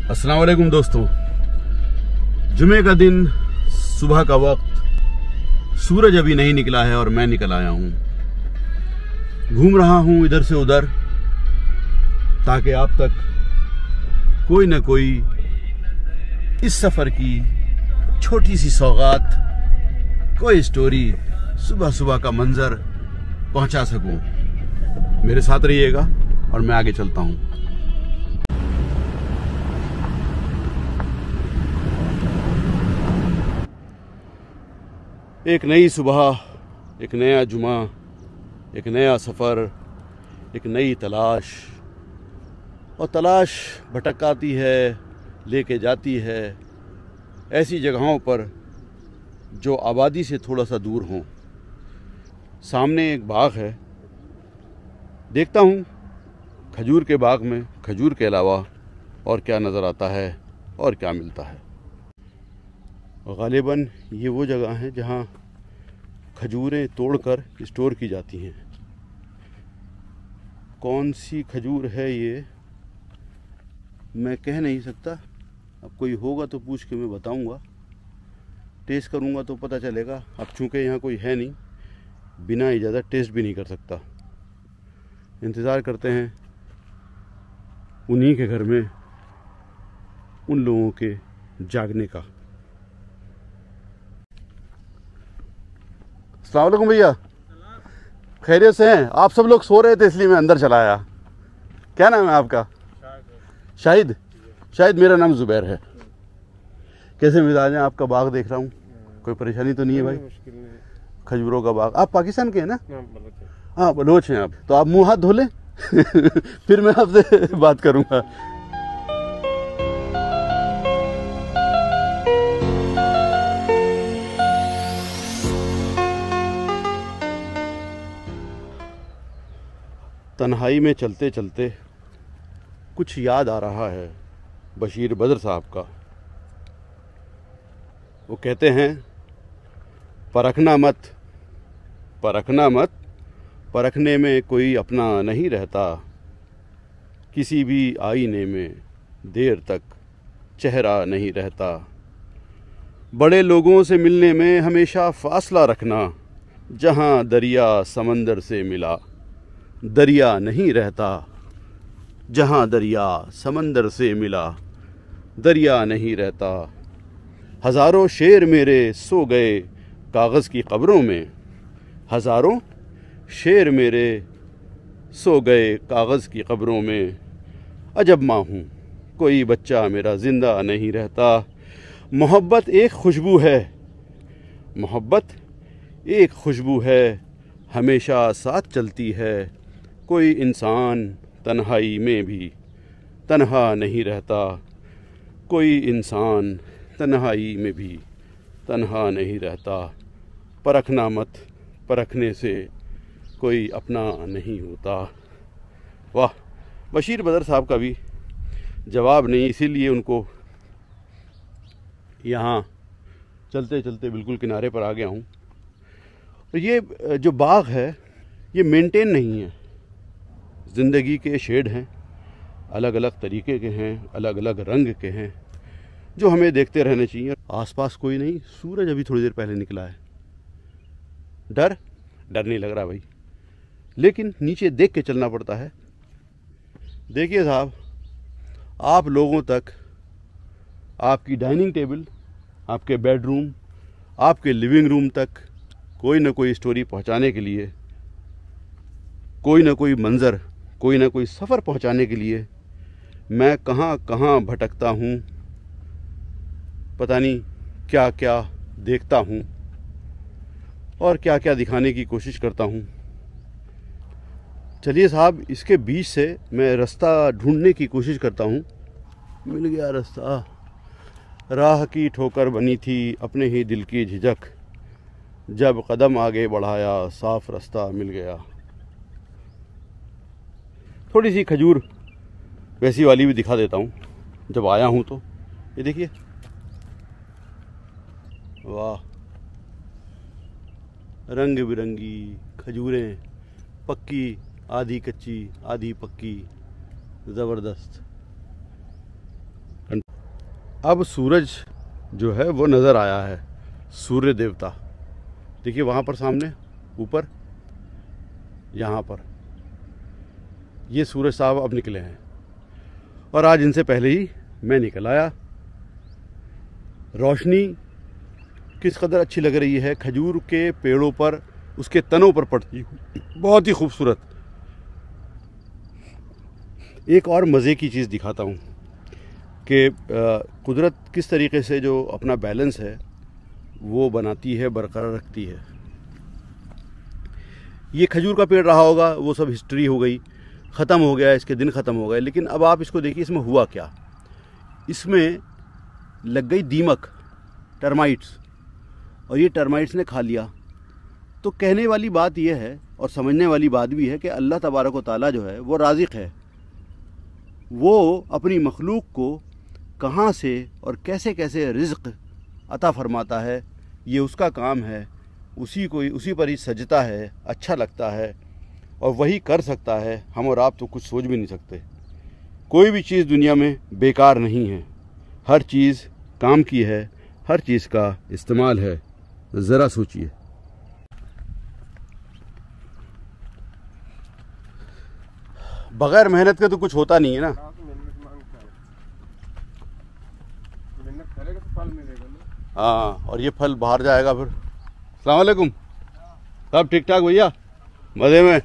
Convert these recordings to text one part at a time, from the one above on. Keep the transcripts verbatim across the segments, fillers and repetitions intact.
अस्सलाम वालेकुम दोस्तों, जुमे का दिन, सुबह का वक्त, सूरज अभी नहीं निकला है और मैं निकल आया हूँ। घूम रहा हूँ इधर से उधर ताकि आप तक कोई न कोई इस सफ़र की छोटी सी सौगात, कोई स्टोरी, सुबह सुबह का मंजर पहुंचा सकूं। मेरे साथ रहिएगा और मैं आगे चलता हूं। एक नई सुबह, एक नया जुमा, एक नया सफ़र, एक नई तलाश। और तलाश भटक आती है, लेके जाती है ऐसी जगहों पर जो आबादी से थोड़ा सा दूर हों। सामने एक बाग है, देखता हूँ खजूर के बाग में खजूर के अलावा और क्या नज़र आता है और क्या मिलता है। ग़ालिबन ये वो जगह है जहाँ खजूरें तोड़कर स्टोर की जाती हैं। कौन सी खजूर है ये मैं कह नहीं सकता, अब कोई होगा तो पूछ के मैं बताऊंगा। टेस्ट करूंगा तो पता चलेगा। अब चूँकि यहाँ कोई है नहीं, बिना इजाज़त टेस्ट भी नहीं कर सकता। इंतज़ार करते हैं उन्हीं के घर में उन लोगों के जागने का। अस्सलाम वालेकुम भैया, खैरियत से हैं? आप सब लोग सो रहे थे इसलिए मैं अंदर चला आया। क्या नाम है आपका? शाहिद। शाहिद मेरा नाम जुबैर है। कैसे मिजाज हैं? आपका बाग देख रहा हूँ, कोई परेशानी तो नहीं है भाई? खजूरों का बाग। आप पाकिस्तान के हैं ना? हाँ, बलोच हैं आप। तो आप मुंह हाथ धो लें फिर मैं आपसे बात करूँगा। तन्हाई में चलते चलते कुछ याद आ रहा है बशीर बदर साहब का। वो कहते हैं, परखना मत, परखना मत, परखने में कोई अपना नहीं रहता, किसी भी आईने में देर तक चेहरा नहीं रहता। बड़े लोगों से मिलने में हमेशा फासला रखना, जहाँ दरिया समंदर से मिला दरिया नहीं रहता, जहाँ दरिया समंदर से मिला दरिया नहीं रहता। हज़ारों शेर मेरे सो गए कागज़ की कब्रों में, हज़ारों शेर मेरे सो गए कागज़ की कब्रों में। अजब माँ हूँ, कोई बच्चा मेरा ज़िंदा नहीं रहता। मोहब्बत एक खुशबू है, मोहब्बत एक खुशबू है, हमेशा साथ चलती है। कोई इंसान तन्हाई में भी तन्हा नहीं रहता, कोई इंसान तन्हाई में भी तन्हा नहीं रहता। परखना मत, परखने से कोई अपना नहीं होता। वाह, बशीर बदर साहब का भी जवाब नहीं, इसीलिए उनको यहाँ चलते चलते बिल्कुल किनारे पर आ गया हूँ। और ये जो बाग है ये मेंटेन नहीं है। ज़िंदगी के शेड हैं, अलग अलग तरीके के हैं, अलग अलग रंग के हैं, जो हमें देखते रहने चाहिए। आसपास कोई नहीं, सूरज अभी थोड़ी देर पहले निकला है। डर डर नहीं लग रहा भाई, लेकिन नीचे देख के चलना पड़ता है। देखिए साहब, आप लोगों तक आपकी डाइनिंग टेबल, आपके बेडरूम, आपके लिविंग रूम तक कोई ना कोई स्टोरी पहुंचाने के लिए, कोई ना कोई मंज़र, कोई ना कोई सफ़र पहुंचाने के लिए मैं कहाँ कहाँ भटकता हूँ, पता नहीं क्या क्या देखता हूँ और क्या क्या दिखाने की कोशिश करता हूँ। चलिए साहब, इसके बीच से मैं रास्ता ढूंढने की कोशिश करता हूँ। मिल गया रास्ता। राह की ठोकर बनी थी अपने ही दिल की झिझक, जब कदम आगे बढ़ाया साफ रास्ता मिल गया। थोड़ी सी खजूर वैसी वाली भी दिखा देता हूँ जब आया हूँ तो। ये देखिए, वाह, रंग बिरंगी खजूरें, पक्की, आधी कच्ची, आधी पक्की, ज़बरदस्त। अब सूरज जो है वो नज़र आया है, सूर्य देवता। देखिए वहाँ पर सामने ऊपर, यहाँ पर ये सूरज साहब अब निकले हैं और आज इनसे पहले ही मैं निकल आया। रोशनी किस कदर अच्छी लग रही है, खजूर के पेड़ों पर, उसके तनों पर पड़ती हुई, बहुत ही खूबसूरत। एक और मज़े की चीज़ दिखाता हूँ कि कुदरत किस तरीके से जो अपना बैलेंस है वो बनाती है, बरकरार रखती है। ये खजूर का पेड़ रहा होगा, वो सब हिस्ट्री हो गई, ख़त्म हो गया, इसके दिन ख़त्म हो गए। लेकिन अब आप इसको देखिए, इसमें हुआ क्या। इसमें लग गई दीमक, टर्माइट्स, और ये टर्माइट्स ने खा लिया। तो कहने वाली बात यह है और समझने वाली बात भी है कि अल्लाह तबारक व तआला जो है वो राज़िक़ है। वो अपनी मखलूक को कहाँ से और कैसे कैसे रिज़्क़ अता फरमाता है, ये उसका काम है। उसी को उसी पर ही सजता है, अच्छा लगता है और वही कर सकता है। हम और आप तो कुछ सोच भी नहीं सकते। कोई भी चीज़ दुनिया में बेकार नहीं है, हर चीज़ काम की है, हर चीज़ का इस्तेमाल है। ज़रा सोचिए। बग़ैर मेहनत के तो कुछ होता नहीं है ना। हाँ, और ये फल बाहर जाएगा फिर। अस्सलाम वालेकुम। सब ठीक ठाक भैया, मज़े में।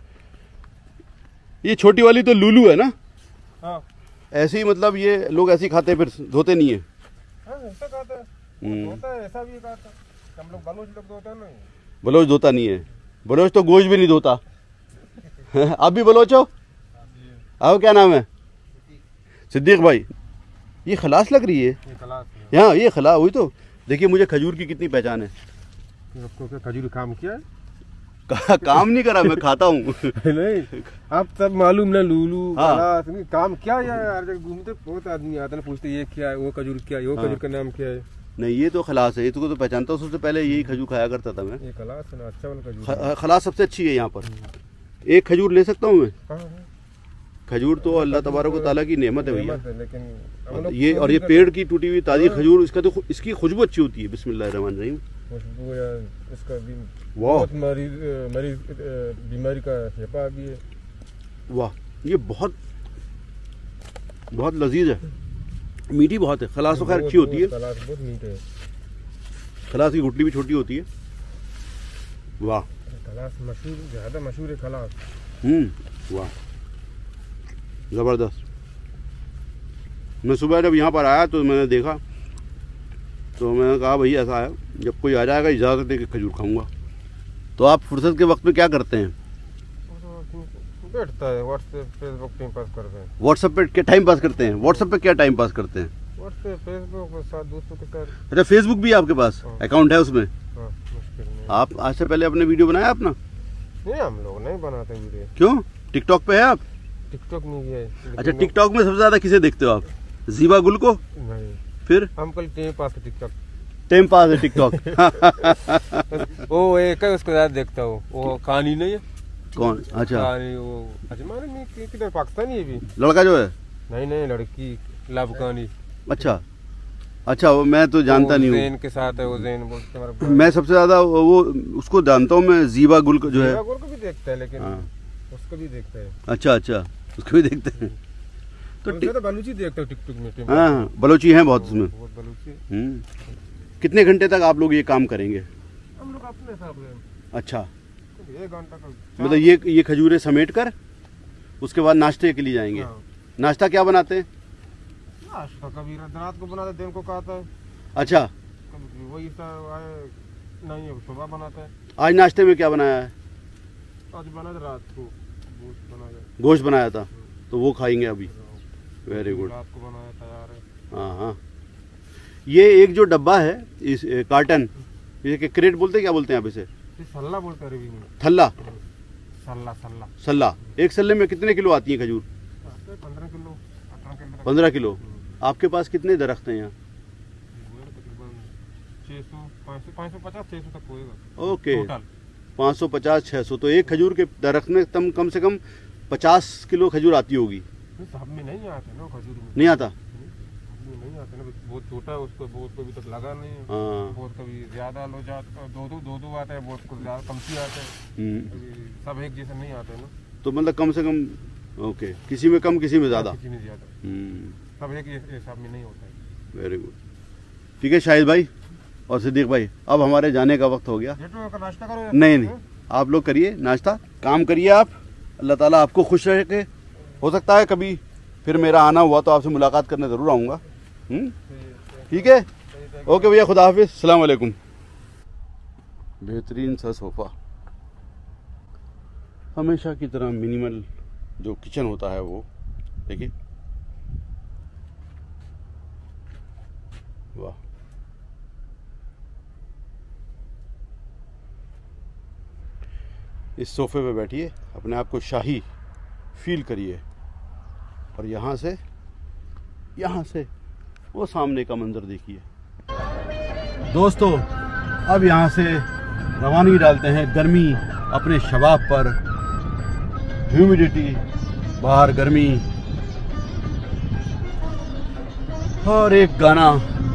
ये छोटी वाली तो लूलू है ना? हाँ। ऐसे ही, मतलब ये लोग ऐसे ही खाते हैं, फिर धोते नहीं है। हाँ, ऐसा खाता है, होता है, ऐसा भी खाता है। हम लोग बलोच लोग धोते हैं ना। बलोच धोता नहीं है, बलोच तो गोश्त भी नहीं धोता। आप भी बलोच हो? आप क्या नाम है? सिद्दीक भाई। ये खलास लग रही है यहाँ, ये खला हुई। तो देखिए मुझे खजूर की कितनी पहचान है। खजूर काम किया है? का, काम नहीं करा, मैं खाता हूँ। नहीं, आप सब मालूम ना, लूलू। हाँ। काम क्या यार, जगह घूमते बहुत आदमी आते हैं, पूछते ये क्या है, वो खजूर क्या है, वो खजूर का नाम क्या है। नहीं, ये तो खलास है, ये तो, तो पहचानता हूँ। सबसे पहले यही खजूर खाया करता था मैं। ये खलास है ना, अच्छा वाला खजूर। खलास सबसे अच्छी है यहाँ पर। एक खजूर ले सकता हूँ मैं? खजूर तो अल्लाह तबारक व तआला की नेमत है भैया। लेकिन ये और ये पेड़ की टूटी हुई ताज़ी खजूर, इसका तो इसकी खुशबू अच्छी होती है। बिस्मिल्लाहिर्रहमानिर्रहीम। खुशबू या इसका भी वाह, बहुत मरीज मरीज बीमारी का शिफा भी है। वाह, ये बहुत बहुत लजीज है, मीठी बहुत है। खलास तो खैर अच्छी होती है, खलास बहुत मीठी है। खलास की गुठली भी छोटी होती है। वाह, खलास मशहूर, ज़्यादा मशहूर है खलास। हम्म, वाह, ज़बरदस्त। मैं सुबह जब यहाँ पर आया तो मैंने देखा, तो मैंने कहा भाई ऐसा है, जब कोई आ जाएगा इजाज़त दे के खजूर खाऊंगा। तो आप फुर्सत के वक्त में क्या करते हैं? बैठता है, व्हाट्सएप फेसबुक टाइम पास करते हैं। व्हाट्सएप पे क्या टाइम पास करते हैं? व्हाट्सएप पे क्या टाइम पास करते हैं? व्हाट्सएप फेसबुक के साथ, दोस्तों के साथ। अच्छा, फेसबुक भी आपके पास अकाउंट है उसमें? हाँ, मुश्किल नहीं। आप आज से पहले अपने वीडियो बनाया अपना? नहीं, हम लोग नहीं बनाते वीडियो। क्यों? टिकटॉक पे है आप? टिकटॉक नहीं है। अच्छा, टिकटॉक में सबसे ज्यादा किसे देखते हो आप? जीबा गुल को? नहीं। फिर? हम कल टाइम पास है टिकटॉक। टाइम पास है टिकटॉक। वो एक है, उसके साथ देखता हूँ। वो कहानी नहीं है? कौन? अच्छा, कहानी वो अजमान में किधर, पाकिस्तानी है भी लड़का जो है? नहीं नहीं, लड़की, लव कहानी। अच्छा अच्छा, वो मैं तो जानता नहीं हूँ। जैन के साथ है वो, जैन बोलते हैं। मैं सबसे ज्यादा वो उसको जानता हूँ मैं, जीबा गुल को जो है। जीबा गुल को भी देखता है, लेकिन हाँ, उसको भी देखता है। अच्छा अच्छा, उसको भी देखते हैं। तो तो बलूची देखता हूँ टिकटॉक में। हाँ, बलोची हैं बहुत उसमें। बहुत बलूची। हम्म। कितने घंटे तक आप लोग ये काम करेंगे? हम लोग अपने हिसाब से। अच्छा, एक घंटा का, मतलब ये ये खजूरें समेट कर उसके बाद नाश्ते के लिए जाएंगे। हाँ। नाश्ता क्या बनाते हैं? नाश्ता कभी रात को बनाते, दिन को खाता है। अच्छा, कभी वही नहीं है, सुबह बनाता है। आज नाश्ते में क्या बनाया है? आज बना था रात को गोश्त बनाया। गोश्त बनाया था, तो वो खाएंगे अभी। Very good. रात को बनाया, तैयार है। हाँ हाँ। ये एक जो डब्बा है, इस कार्टन, ये क्रेट बोलते हैं, क्या बोलते हैं आप इसे? सल्ला बोलते हैं अरबी में। थल्ला? सल्ला सल्ला सल्ला। एक सल्ले में कितने किलो आती है खजूर? पंद्रह किलो, अठारह किलो। पंद्रह किलो। आपके पास कितने दरख्त हैं यहाँ? छह सौ, पाँच सौ पचास, छह सौ तक होएगा। ओके, पाँच सौ पचास, छह सौ। तो एक खजूर के दरख्त में तम कम से कम पचास किलो खजूर आती होगी। सब में नहीं आते ना खजूर में। नहीं आता? नहीं आते बहुत छोटा है, उसको बहुत को अभी तक लगा नहीं है। हाँ। बहुत कभी ज्यादा लो जाता, दो दो दो दो आता है, बहुत कुछ ज्यादा कमती आता है। अभी सब एक जैसे नहीं आते ना, तो मतलब कम से कम ओके, किसी में कम किसी में ज़्यादा, किसी में ज्यादा, सब एक हिसाब में नहीं होता है। Very good. ठीक है शाहिद भाई और सिद्दीक भाई, अब हमारे जाने का वक्त हो गया। नाश्ता करो? नहीं नहीं, आप लोग करिए नाश्ता, काम करिए आप। अल्लाह ताला आपको खुश रखे। हो सकता है कभी फिर मेरा आना हुआ तो आपसे मुलाकात करने ज़रूर आऊँगा। ठीक है, ओके भैया, खुदा हाफिज़, अस्सलाम वालेकुम। बेहतरीन सा सोफ़ा, हमेशा की तरह मिनिमल जो किचन होता है वो, देखिए वाह। इस सोफे पे बैठिए, अपने आप को शाही फील करिए, और यहाँ से यहाँ से वो सामने का मंजर देखिए। दोस्तों अब यहाँ से रवानगी डालते हैं। गर्मी अपने शबाब पर, ह्यूमिडिटी, बाहर गर्मी, और एक गाना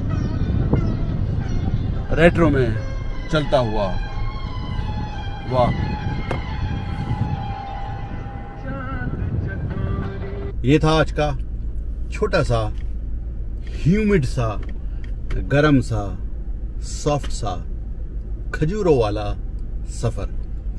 रेट्रो में चलता हुआ। वाह, ये था आज का छोटा सा, ह्यूमिड सा, गरम सा, सॉफ्ट सा, खजूरों वाला सफर।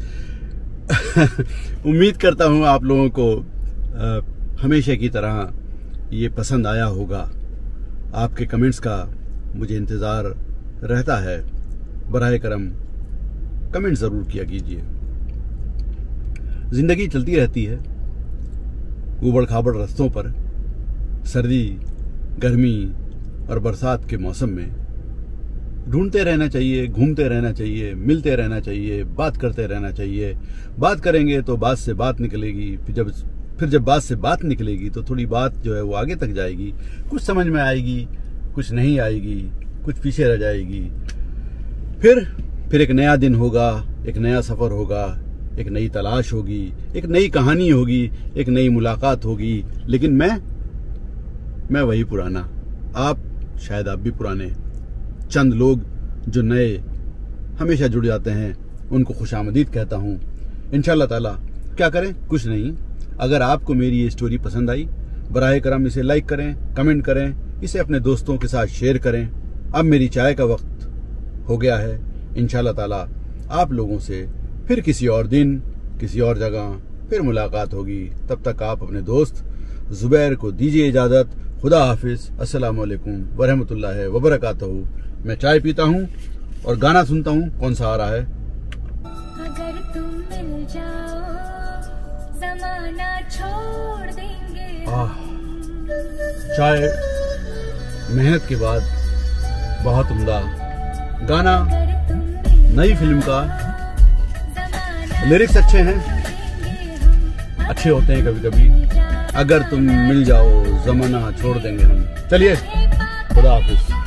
उम्मीद करता हूँ आप लोगों को आ, हमेशा की तरह ये पसंद आया होगा। आपके कमेंट्स का मुझे इंतज़ार रहता है। बराए करम कमेंट ज़रूर किया कीजिए। ज़िंदगी चलती रहती है ऊबड़ खाबड़ रास्तों पर, सर्दी, गर्मी और बरसात के मौसम में। ढूंढते रहना चाहिए, घूमते रहना चाहिए, मिलते रहना चाहिए, बात करते रहना चाहिए। बात करेंगे तो बात से बात निकलेगी, फिर जब फिर जब बात से बात निकलेगी तो थोड़ी बात जो है वो आगे तक जाएगी। कुछ समझ में आएगी, कुछ नहीं आएगी, कुछ पीछे रह जाएगी। फिर फिर एक नया दिन होगा, एक नया सफ़र होगा, एक नई तलाश होगी, एक नई कहानी होगी, एक नई मुलाकात होगी। लेकिन मैं मैं वही पुराना, आप शायद आप भी पुराने। चंद लोग जो नए हमेशा जुड़ जाते हैं, उनको खुशामदीद कहता हूँ। इंशाअल्लाह ताला क्या करें, कुछ नहीं। अगर आपको मेरी ये स्टोरी पसंद आई, बराए करम इसे लाइक करें, कमेंट करें, इसे अपने दोस्तों के साथ शेयर करें। अब मेरी चाय का वक्त हो गया है। इंशाअल्लाह ताला आप लोगों से फिर किसी और दिन, किसी और जगह फिर मुलाकात होगी। तब तक आप अपने दोस्त जुबैर को दीजिए इजाज़त। खुदा हाफिज़, अस्सलामु अलैकुम वरहमतुल्लाहि वबरकातुहू। मैं चाय पीता हूँ और गाना सुनता हूँ। कौन सा आ रहा है? अगर तुम मिल जाओ ज़माना छोड़ देंगे। आह, चाय मेहनत के बाद बहुत उम्दा गाना, नई फिल्म का। लिरिक्स अच्छे हैं, अच्छे होते हैं कभी कभी। अगर तुम मिल जाओ ज़माना छोड़ देंगे हम। चलिए, खुदा हाफिज़।